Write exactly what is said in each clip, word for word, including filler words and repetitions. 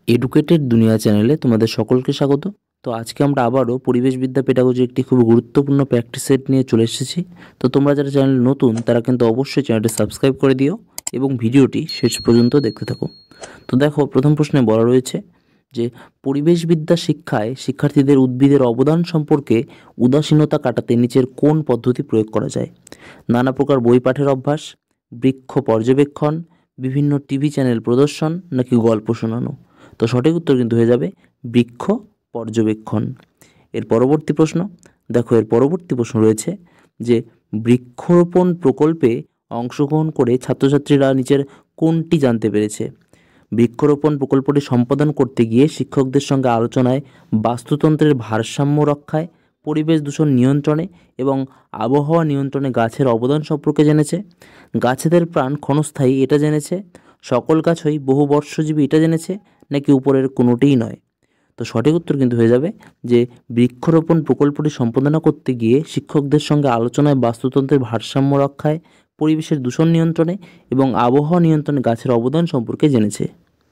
Educated দুনিয়া চ্যানেলে তোমাদের সকলকে স্বাগত। তো আজকে আমরা আবারও পরিবেশবিদ্যা পেডাগজির একটি খুব গুরুত্বপূর্ণ প্র্যাকটিস সেট নিয়ে চলে এসেছি। তো তোমরা যারা চ্যানেল নতুন তারা কিন্তু অবশ্যই চ্যানেলটি সাবস্ক্রাইব করে দিও এবং ভিডিওটি শেষ পর্যন্ত দেখতে থাকো। তো দেখো, প্রথম প্রশ্নে বলা রয়েছে যে পরিবেশবিদ্যা শিক্ষায় শিক্ষার্থীদের উদ্ভিদের অবদান সম্পর্কে উদাসীনতা কাটাতে নিচের কোন পদ্ধতি প্রয়োগ করা যায়? নানা প্রকার বই পাঠের অভ্যাস, বৃক্ষ পর্যবেক্ষণ, বিভিন্ন টিভি চ্যানেল প্রদর্শন, নাকি গল্প শোনানো? তো সঠিক উত্তর কিন্তু হয়ে যাবে বৃক্ষ পর্যবেক্ষণ। এর পরবর্তী প্রশ্ন দেখো, এর পরবর্তী প্রশ্ন রয়েছে যে বৃক্ষরোপণ প্রকল্পে অংশগ্রহণ করে ছাত্রছাত্রীরা নিচের কোনটি জানতে পেরেছে? বৃক্ষরোপণ প্রকল্পটি সম্পাদন করতে গিয়ে শিক্ষকদের সঙ্গে আলোচনায় বাস্তুতন্ত্রের ভারসাম্য রক্ষায়, পরিবেশ দূষণ নিয়ন্ত্রণে এবং আবহাওয়া নিয়ন্ত্রণে গাছের অবদান সম্পর্কে জেনেছে। গাছেদের প্রাণ ক্ষণস্থায়ী এটা জেনেছে। সকল গাছই বহুবর্ষজীবী এটা জেনেছে, নাকি উপরের কোনোটিই নয়? তো সঠিক উত্তর কিন্তু হয়ে যাবে যে বৃক্ষরোপণ প্রকল্পটি সম্পাদনা করতে গিয়ে শিক্ষকদের সঙ্গে আলোচনায় বাস্তুতন্ত্রের ভারসাম্য রক্ষায়, পরিবেশের দূষণ নিয়ন্ত্রণে এবং আবহাওয়া নিয়ন্ত্রণে গাছের অবদান সম্পর্কে জেনেছে।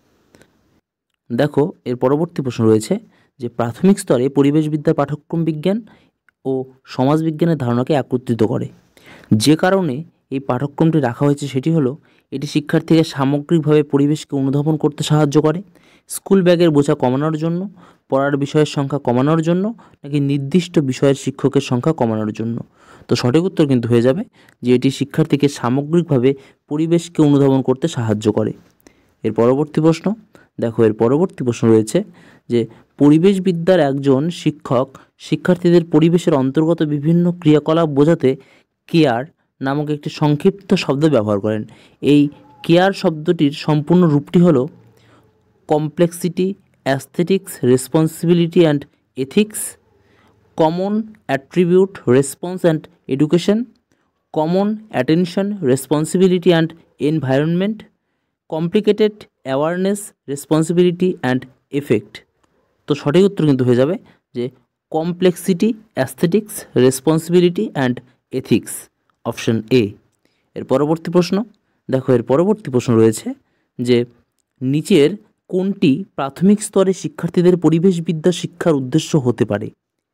দেখো, এর পরবর্তী প্রশ্ন রয়েছে যে প্রাথমিক স্তরে পরিবেশবিদ্যার পাঠ্যক্রম বিজ্ঞান ও সমাজবিজ্ঞানের ধারণাকে একত্রিত করে। যে কারণে এই পাঠ্যক্রমটি রাখা হয়েছে সেটি হলো এটি শিক্ষার্থীকে সামগ্রিকভাবে পরিবেশকে অনুধাবন করতে সাহায্য করে। স্কুল ব্যাগের বোঝা কমানোর জন্য, পড়ার বিষয়ের সংখ্যা কমানোর জন্য, নাকি নির্দিষ্ট বিষয়ের শিক্ষকের সংখ্যা কমানোর জন্য? তো সঠিক উত্তর কিন্তু হয়ে যাবে যে এটি শিক্ষার্থীকে সামগ্রিকভাবে পরিবেশকে অনুধাবন করতে সাহায্য করে। এর পরবর্তী প্রশ্ন দেখো, এর পরবর্তী প্রশ্ন রয়েছে যে পরিবেশবিদ্যার একজন শিক্ষক শিক্ষার্থীদের পরিবেশের অন্তর্গত বিভিন্ন ক্রিয়াকলাপ বোঝাতে কেয়ার নামক একটি সংক্ষিপ্ত শব্দ ব্যবহার করেন। এই কেয়ার শব্দটির সম্পূর্ণ রূপটি হল complexity, aesthetics, responsibility and ethics, common attribute, response and education, common attention, responsibility and environment, complicated awareness, responsibility and effect. তো সঠিক উত্তর কিন্তু হয়ে যাবে যে complexity, aesthetics, responsibility and ethics, option A. এর পরবর্তী প্রশ্ন দেখো, এর পরবর্তী প্রশ্ন রয়েছে যে নিচের কোনটি প্রাথমিক স্তরে শিক্ষার্থীদের পরিবেশবিদ্যা শিক্ষার উদ্দেশ্য হতে পারে?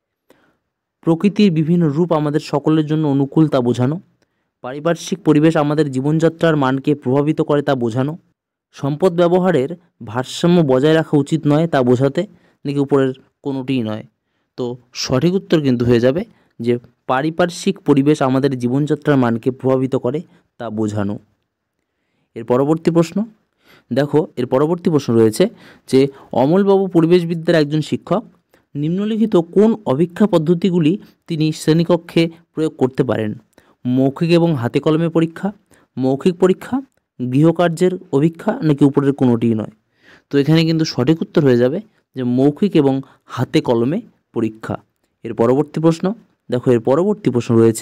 প্রকৃতির বিভিন্ন রূপ আমাদের সকলের জন্য অনুকূল তা বোঝানো, পারিপার্শ্বিক পরিবেশ আমাদের জীবনযাত্রার মানকে প্রভাবিত করে তা বোঝানো, সম্পদ ব্যবহারের ভারসাম্য বজায় রাখা উচিত নয় তা বোঝাতে, নাকি উপরের কোনোটিই নয়? তো সঠিক উত্তর কিন্তু হয়ে যাবে যে পারিপার্শ্বিক পরিবেশ আমাদের জীবনযাত্রার মানকে প্রভাবিত করে তা বোঝানো। এর পরবর্তী প্রশ্ন দেখো, এর পরবর্তী প্রশ্ন রয়েছে যে অমলবাবু পরিবেশবিদ্যার একজন শিক্ষক। নিম্নলিখিত কোন অভিক্ষা পদ্ধতিগুলি তিনি শ্রেণীকক্ষে প্রয়োগ করতে পারেন? মৌখিক এবং হাতে কলমে পরীক্ষা, মৌখিক পরীক্ষা, গৃহকার্যের অভিক্ষা, নাকি উপরের কোনোটিই নয়? তো এখানে কিন্তু সঠিক উত্তর হয়ে যাবে যে মৌখিক এবং হাতে কলমে পরীক্ষা। এর পরবর্তী প্রশ্ন দেখো, এর পরবর্তী প্রশ্ন রয়েছে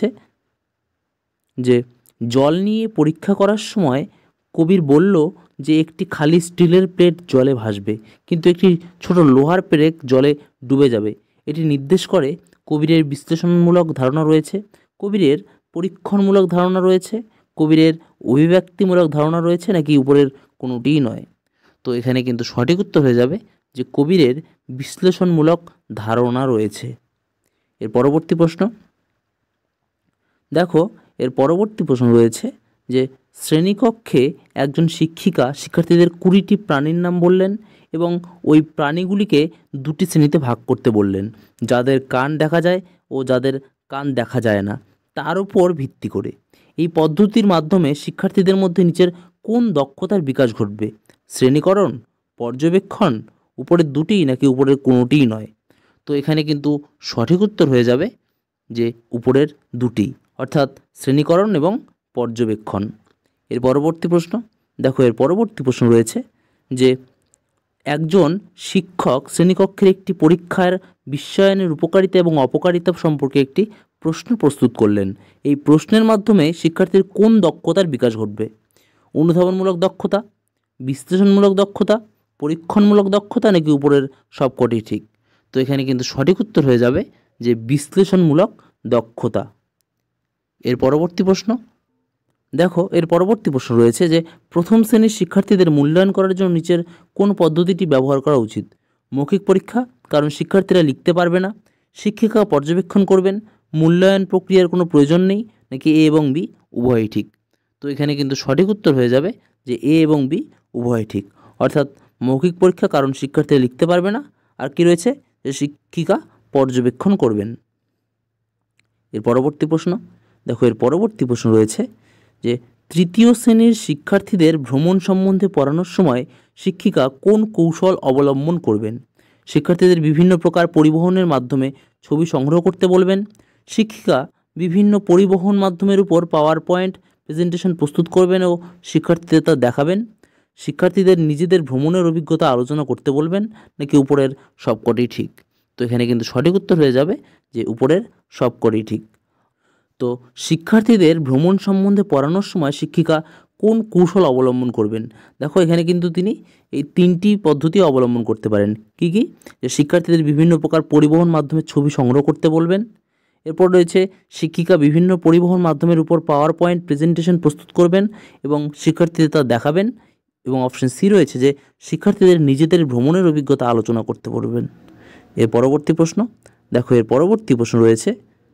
যে জল নিয়ে পরীক্ষা করার সময় কবির বলল যে একটি খালি স্টিলের প্লেট জলে ভাসবে, কিন্তু একটি ছোট লোহার পেরেক জলে ডুবে যাবে। এটি নির্দেশ করে কবিরের বিশ্লেষণমূলক ধারণা রয়েছে, কবিরের পরীক্ষণমূলক ধারণা রয়েছে, কবিরের অভিব্যক্তিমূলক ধারণা রয়েছে, নাকি উপরের কোনোটিই নয়? তো এখানে কিন্তু সঠিক উত্তর হয়ে যাবে যে কবিরের বিশ্লেষণমূলক ধারণা রয়েছে। এর পরবর্তী প্রশ্ন দেখো, এর পরবর্তী প্রশ্ন রয়েছে যে শ্রেণীকক্ষে একজন শিক্ষিকা শিক্ষার্থীদের কুড়িটি প্রাণীর নাম বললেন এবং ওই প্রাণীগুলিকে দুটি শ্রেণীতে ভাগ করতে বললেন, যাদের কান দেখা যায় ও যাদের কান দেখা যায় না, তার উপর ভিত্তি করে। এই পদ্ধতির মাধ্যমে শিক্ষার্থীদের মধ্যে নিচের কোন দক্ষতার বিকাশ ঘটবে? শ্রেণীকরণ, পর্যবেক্ষণ, উপরের দুটি, নাকি উপরের কোনোটিই নয়? তো এখানে কিন্তু সঠিক উত্তর হয়ে যাবে যে উপরের দুটি, অর্থাৎ শ্রেণীকরণ এবং পর্যবেক্ষণ। এর পরবর্তী প্রশ্ন দেখো, এর পরবর্তী প্রশ্ন রয়েছে যে একজন শিক্ষক শ্রেণীকক্ষের একটি পরীক্ষার বিশ্বায়নের উপকারিতা এবং অপকারিতা সম্পর্কে একটি প্রশ্ন প্রস্তুত করলেন। এই প্রশ্নের মাধ্যমে শিক্ষার্থীর কোন দক্ষতার বিকাশ ঘটবে? অনুধাবনমূলক দক্ষতা, বিশ্লেষণমূলক দক্ষতা, পরীক্ষণমূলক দক্ষতা, নাকি উপরের সবকটি ঠিক? তো এখানে কিন্তু সঠিক উত্তর হয়ে যাবে যে বিশ্লেষণমূলক দক্ষতা। এর পরবর্তী প্রশ্ন দেখো এর পরবর্তী প্রশ্ন রয়েছে যে প্রথম শ্রেণীর শিক্ষার্থীদের মূল্যায়ন করার জন্য নিচের কোন পদ্ধতিটি ব্যবহার করা উচিত? মৌখিক পরীক্ষা, কারণ শিক্ষার্থীরা লিখতে পারবে না, শিক্ষিকা পর্যবেক্ষণ করবেন, মূল্যায়ন প্রক্রিয়ার কোনো প্রয়োজন নেই, নাকি এ এবং বি উভয়ই ঠিক? তো এখানে কিন্তু সঠিক উত্তর হয়ে যাবে যে এ এবং বি উভয়ই ঠিক, অর্থাৎ মৌখিক পরীক্ষা কারণ শিক্ষার্থীরা লিখতে পারবে না, আর কি রয়েছে যে শিক্ষিকা পর্যবেক্ষণ করবেন। এর পরবর্তী প্রশ্ন, দেখো এর পরবর্তী প্রশ্ন রয়েছে যে তৃতীয় শ্রেণীর শিক্ষার্থীদের ভ্রমণ সম্বন্ধে পড়ানোর সময় শিক্ষিকা কোন কৌশল অবলম্বন করবেন? শিক্ষার্থীদের বিভিন্ন প্রকার পরিবহনের মাধ্যমে ছবি সংগ্রহ করতে বলবেন, শিক্ষিকা বিভিন্ন পরিবহন মাধ্যমের উপর পাওয়ার পয়েন্ট প্রেজেন্টেশন প্রস্তুত করবেন ও শিক্ষার্থীদের তা দেখাবেন, শিক্ষার্থীদের নিজেদের ভ্রমণের অভিজ্ঞতা আলোচনা করতে বলবেন, নাকি উপরের সবকটি ঠিক? তো এখানে কিন্তু সঠিক উত্তর হয়ে যাবে যে উপরের সবকটি ঠিক। তো শিক্ষার্থীদের ভ্রমণ সম্বন্ধে পড়ানোর সময় শিক্ষিকা কোন কৌশল অবলম্বন করবেন? দেখো এখানে কিন্তু তিনি এই তিনটি পদ্ধতি অবলম্বন করতে পারেন। কি কি? যে শিক্ষার্থীদের বিভিন্ন প্রকার পরিবহন মাধ্যমে ছবি সংগ্রহ করতে বলবেন, এরপর রয়েছে শিক্ষিকা বিভিন্ন পরিবহন মাধ্যমের উপর পাওয়ার পয়েন্ট প্রেজেন্টেশন প্রস্তুত করবেন এবং শিক্ষার্থীদের তা দেখাবেন, এবং অপশন সি রয়েছে যে শিক্ষার্থীদের নিজেদের ভ্রমণের অভিজ্ঞতা আলোচনা করতে বলবেন। এর পরবর্তী প্রশ্ন, দেখো এর পরবর্তী প্রশ্ন রয়েছে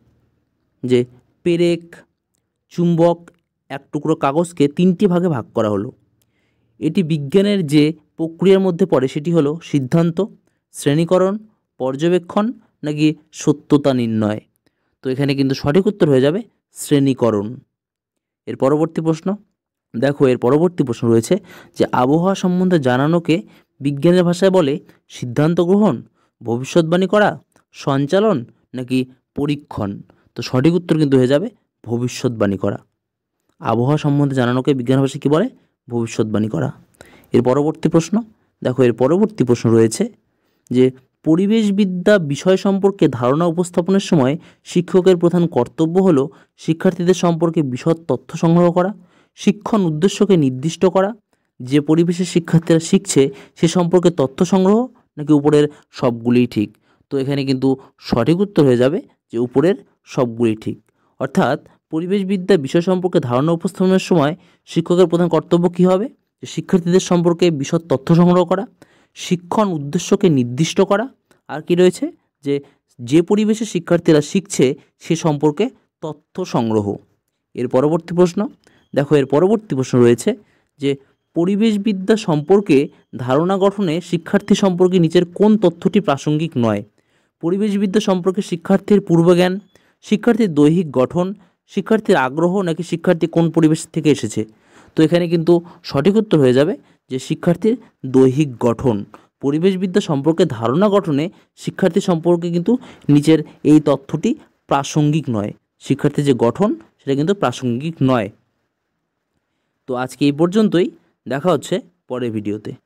যে পেরেক চুম্বক এক টুকরো কাগজকে তিনটি ভাগে ভাগ করা হলো, এটি বিজ্ঞানের যে প্রক্রিয়ার মধ্যে পড়ে সেটি হলো সিদ্ধান্ত, শ্রেণীকরণ, পর্যবেক্ষণ, নাকি সত্যতা নির্ণয়? তো এখানে কিন্তু সঠিক উত্তর হয়ে যাবে শ্রেণীকরণ। এর পরবর্তী প্রশ্ন, দেখো এর পরবর্তী প্রশ্ন রয়েছে যে আবহাওয়া সম্বন্ধে জানানোকে বিজ্ঞানের ভাষায় বলে সিদ্ধান্ত গ্রহণ, ভবিষ্যৎবাণী করা, সঞ্চালন, নাকি পরীক্ষণ? তো সঠিক উত্তর কিন্তু হয়ে যাবে ভবিষ্যৎবাণী করা। আবহাওয়া সম্বন্ধে জানানোকে বিজ্ঞান ভাষায় কী বলে? ভবিষ্যৎবাণী করা। এর পরবর্তী প্রশ্ন, দেখো এর পরবর্তী প্রশ্ন রয়েছে যে পরিবেশবিদ্যা বিষয় সম্পর্কে ধারণা উপস্থাপনের সময় শিক্ষকের প্রধান কর্তব্য হলো শিক্ষার্থীদের সম্পর্কে বিশদ তথ্য সংগ্রহ করা, শিক্ষণ উদ্দেশ্যকে নির্দিষ্ট করা, যে পরিবেশে শিক্ষার্থীরা শিখছে সে সম্পর্কে তথ্য সংগ্রহ, নাকি উপরের সবগুলিই ঠিক? তো এখানে কিন্তু সঠিক উত্তর হয়ে যাবে যে উপরের সবগুলি ঠিক, অর্থাৎ পরিবেশবিদ্যা বিষয় সম্পর্কে ধারণা উপস্থাপনের সময় শিক্ষকের প্রধান কর্তব্য কী হবে? যে শিক্ষার্থীদের সম্পর্কে বিশদ তথ্য সংগ্রহ করা, শিক্ষণ উদ্দেশ্যকে নির্দিষ্ট করা, আর কি রয়েছে যে যে পরিবেশে শিক্ষার্থীরা শিখছে সে সম্পর্কে তথ্য সংগ্রহ। এর পরবর্তী প্রশ্ন, দেখো এর পরবর্তী প্রশ্ন রয়েছে যে পরিবেশবিদ্যা সম্পর্কে ধারণা গঠনে শিক্ষার্থী সম্পর্কে নিচের কোন তথ্যটি প্রাসঙ্গিক নয়? পরিবেশবিদ্যা সম্পর্কে শিক্ষার্থীর পূর্বজ্ঞান, শিক্ষার্থীর দৈহিক গঠন, শিক্ষার্থীর আগ্রহ, নাকি শিক্ষার্থী কোন পরিবেশ থেকে এসেছে? তো এখানে কিন্তু সঠিক উত্তর হয়ে যাবে যে শিক্ষার্থীর দৈহিক গঠন। পরিবেশবিদ্যা সম্পর্কে ধারণা গঠনে শিক্ষার্থী সম্পর্কে কিন্তু নিচের এই তথ্যটি প্রাসঙ্গিক নয়, শিক্ষার্থীর যে গঠন সেটা কিন্তু প্রাসঙ্গিক নয়। তো আজকে এই পর্যন্তই, দেখা হচ্ছে পরের ভিডিওতে।